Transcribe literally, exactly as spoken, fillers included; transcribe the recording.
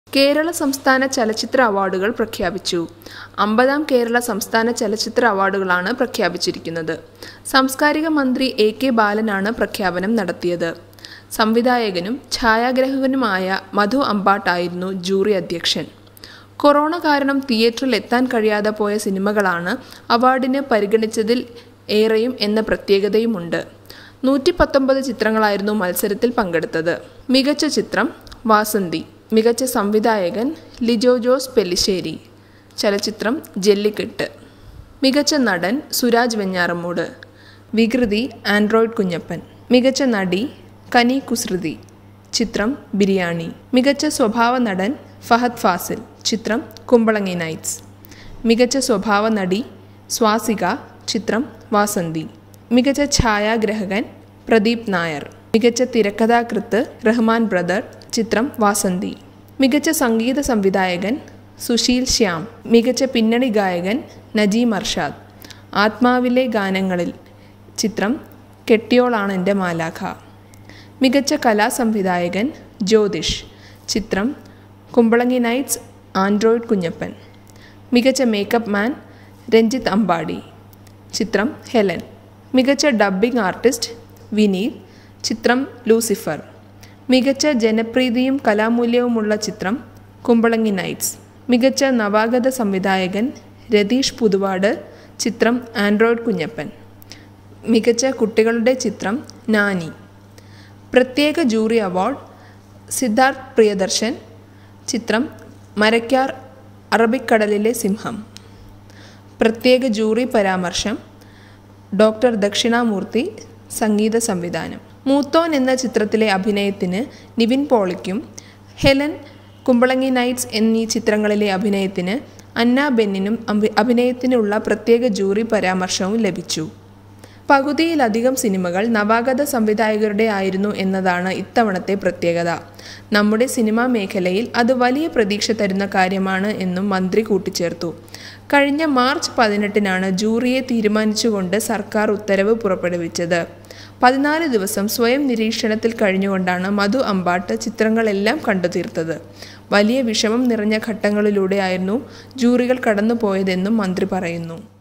കേരള സംസ്ഥാന ചലച്ചിത്ര അവാർഡുകൾ പ്രഖ്യാപിച്ചു. അമ്പതാം കേരള സംസ്ഥാന ചലച്ചിത്ര അവാർഡുകളാണ് പ്രഖ്യാപിച്ചിരിക്കുന്നത്. സാംസ്കാരിക മന്ത്രി എ കെ ബാലനാണ് പ്രഖ്യാപനം നടത്തിയത്. സംവിധായകനും ഛായാഗ്രാഹകനുമായ മധു അമ്പാട്ടായിരുന്നു ജൂറി അധ്യക്ഷൻ. കൊറോണ കാരണം തിയേറ്ററിൽ എത്താൻ കഴിയാതെ പോയ സിനിമകളാണ് അവാർഡിന് പരിഗണിച്ചതിൽ ഏറെയും എന്ന പ്രത്യേകതയുമുണ്ട്. നൂറ്റി പത്തൊമ്പത് ചിത്രങ്ങളായിരുന്നു മത്സരത്തിൽ പങ്കെടുത്തത്. മികച്ച ചിത്രം വാസന്തി. മികച്ച സംവിധായകൻ ലിജോ ജോസ് പെല്ലിശ്ശേരി. ചലച്ചിത്രം ജല്ലിക്കെട്ട്. മികച്ച നടൻ സുരാജ് വെഞ്ഞാറമ്മൂട്. വികൃതി ആൻഡ്രോയിഡ് കുഞ്ഞപ്പൻ. മികച്ച നടി കനി കുസൃതി. ചിത്രം ബിരിയാണി. മികച്ച സ്വഭാവ നടൻ ഫഹദ് ഫാസിൽ. ചിത്രം കുമ്പളങ്ങി നൈറ്റ്സ്. മികച്ച സ്വഭാവ നടി സ്വാസിക. ചിത്രം വാസന്തി. മികച്ച ഛായാഗ്രഹകൻ പ്രദീപ് നായർ. മികച്ച തിരക്കഥാകൃത്ത് റഹ്മാൻ ബ്രദർ. ചിത്രം വാസന്തി. മികച്ച സംഗീത സംവിധായകൻ സുശീൽ ശ്യാം. മികച്ച പിന്നണി ഗായകൻ നജീം അർഷാദ്. ആത്മാവിലെ ഗാനങ്ങളിൽ. ചിത്രം കെട്ടിയോളാണെൻ്റെ മാലാഖ. മികച്ച കലാസംവിധായകൻ ജ്യോതിഷ്. ചിത്രം കുമ്പളങ്ങി നൈറ്റ്സ് ആൻഡ്രോയിഡ് കുഞ്ഞപ്പൻ. മികച്ച മേക്കപ്പ് മാൻ രഞ്ജിത്ത് അമ്പാടി. ചിത്രം ഹെലൻ. മികച്ച ഡബ്ബിംഗ് ആർട്ടിസ്റ്റ് വിനീത്. ചിത്രം ലൂസിഫർ. മികച്ച ജനപ്രീതിയും കലാമൂല്യവുമുള്ള ചിത്രം കുമ്പളങ്ങി നൈറ്റ്സ്. മികച്ച നവാഗത സംവിധായകൻ രതീഷ് പുതുവാട്. ചിത്രം ആൻഡ്രോയിഡ് കുഞ്ഞപ്പൻ. മികച്ച കുട്ടികളുടെ ചിത്രം നാനി. പ്രത്യേക ജൂറി അവാർഡ് സിദ്ധാർത്ഥ് പ്രിയദർശൻ. ചിത്രം മരക്കാർ അറബിക്കടലിലെ സിംഹം. പ്രത്യേക ജൂറി പരാമർശം ഡോക്ടർ ദക്ഷിണാമൂർത്തി. സംഗീത സംവിധാനം. മൂത്തോൻ എന്ന ചിത്രത്തിലെ അഭിനയത്തിന് നിവിൻ പോളിക്കും ഹെലൻ, കുമ്പളങ്ങി നൈറ്റ്സ് എന്നീ ചിത്രങ്ങളിലെ അഭിനയത്തിന് അന്ന ബെന്നിനും അഭിനയത്തിനുള്ള പ്രത്യേക ജൂറി പരാമർശവും ലഭിച്ചു. പകുതിയിലധികം സിനിമകൾ നവാഗത സംവിധായകരുടെ ആയിരുന്നു എന്നതാണ് ഇത്തവണത്തെ പ്രത്യേകത. നമ്മുടെ സിനിമാ മേഖലയിൽ അത് വലിയ പ്രതീക്ഷ തരുന്ന കാര്യമാണ് എന്നും മന്ത്രി കൂട്ടിച്ചേർത്തു. കഴിഞ്ഞ മാർച്ച് പതിനെട്ടിനാണ് ജൂറിയെ തീരുമാനിച്ചുകൊണ്ട് സർക്കാർ ഉത്തരവ് പുറപ്പെടുവിച്ചത്. പതിനാല് ദിവസം സ്വയം നിരീക്ഷണത്തിൽ കഴിഞ്ഞുകൊണ്ടാണ് മധു അമ്പാട്ട് ചിത്രങ്ങളെല്ലാം കണ്ടുതീർത്തത്. വലിയ വിഷമം നിറഞ്ഞ ഘട്ടങ്ങളിലൂടെയായിരുന്നു ജൂറികൾ കടന്നുപോയതെന്നും മന്ത്രി പറയുന്നു.